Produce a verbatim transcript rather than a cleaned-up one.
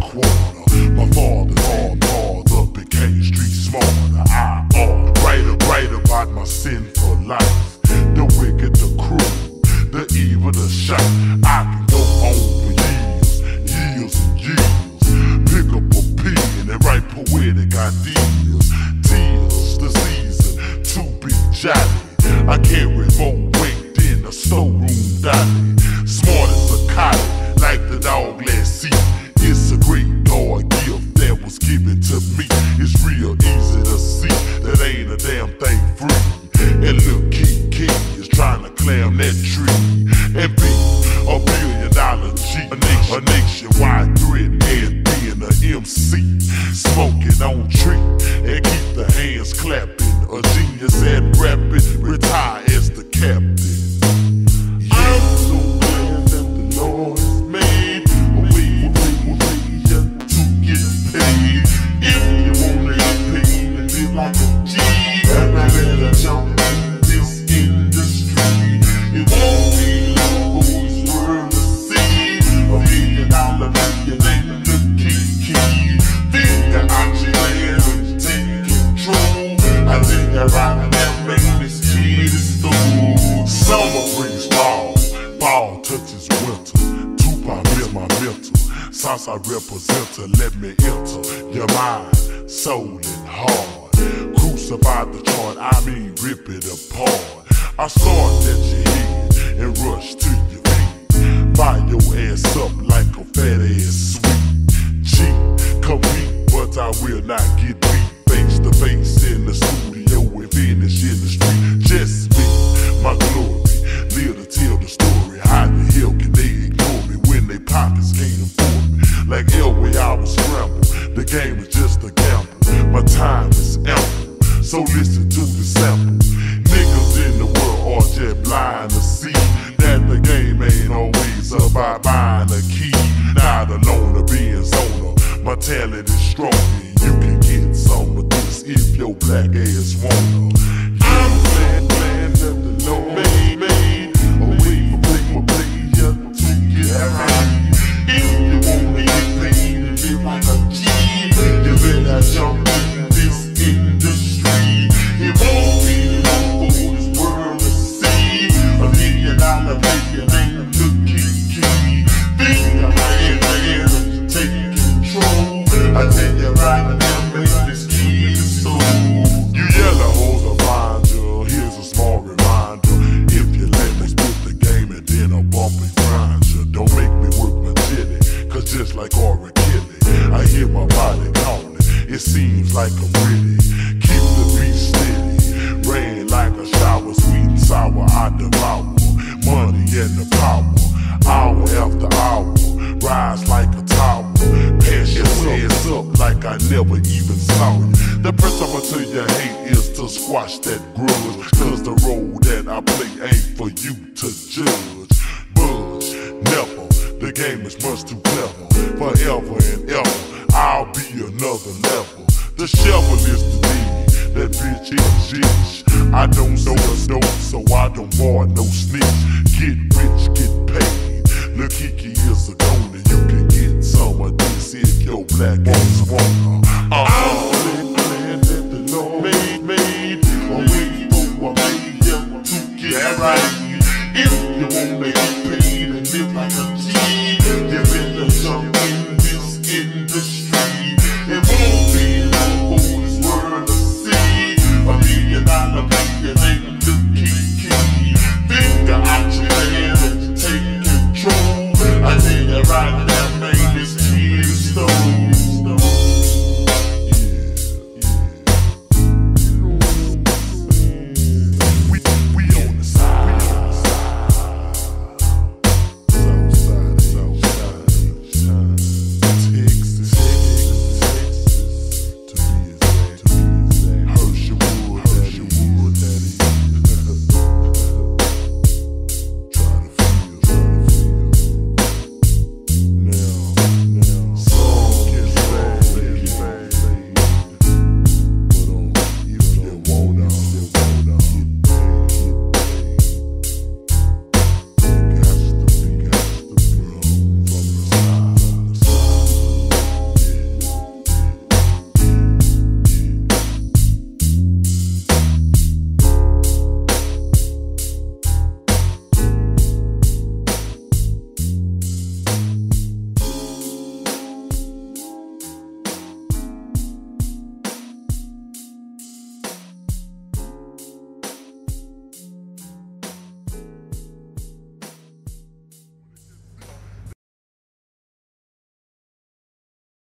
quarter. My father, father, father became street smarter. I are writer, write about my sinful life. The wicked, the cruel, the evil, the shot. I can go on for years, years and years. Pick up a pen and write poetic ideas. Tears, the season, to be jolly. I carry more weight than a storeroom dolly. Smart as a collie, like the dog last seat. It's a great God gift that was given to me. It's real easy to see that ain't a damn thing free. And little Kiki is trying to climb that tree and be a billion dollar G. A, nation, a nationwide threat and being a M C. Smoking on tree and keep the hands clapping. A genius at rapping, retire as the captain. I'm so glad that the Lord has made a way for you to get paid. If you wanna get paid and live like a G, then I better jump in this industry. It won't be long for this world to see a million dollar millionaire, the Kiki. Think I'm glad to take control. I think I ride that make this key to store. Summer brings fall, fall touches winter. Tupac is my mental. Southside representer, let me enter your mind, soul and heart. Crucify the chart, I mean rip it apart. I start at your head and rush to your feet. Fire your ass up like a fat ass sweet. G, compete, but I will not get beat. Face to face in the studio and finish in the street. Just me, my glory, live to tell the story. How the hell can they ignore me when they pockets can't afford me? Like Elway, I was scrambled. The game is just a gamble. My time is ample, so listen to the sample. Niggas in the world are just blind to see that the game ain't always about buying a key. Not alone or being zoner. My talent is strong and you can get some of this if your black ass wanna. I'm glad, glad that the Lord made, made a way for people player to get right. If you wanna get paid and live like a G, you better jump in this industry. It won't be long for this world to see a million dollar millionaire, the Kiki. Think I'm glad to take control. I tell you right now, make this key to soul. You yellow hoes will find you. Here's a small reminder. If you let me spit the game and then I'll bump and grind you. Don't make me work my jelly, cause just like Ori Kelly, I hear my body calling. It seems like I'm ready. Keep the beat steady. Rain like a shower, sweet and sour I devour. Money and the power, hour after hour. Rise like a tower. Pass your ass up like I never even saw you. The first time I tell you hate is to squash that grudge. Cause the role that I play ain't for you to judge. Budge, never, the game is much too clever. Forever and ever, I'll be another level. The shovel is the deed, that bitch is jish. I don't know the dope, so I don't bar no snitch. Get rich, get paid. Lil Kiki is a goner, you can get some of this if your black ass wanna. I'm glad that the Lord made, made a way for a million to get right. If you wanna get paid and live like a G, you better jump in this industry.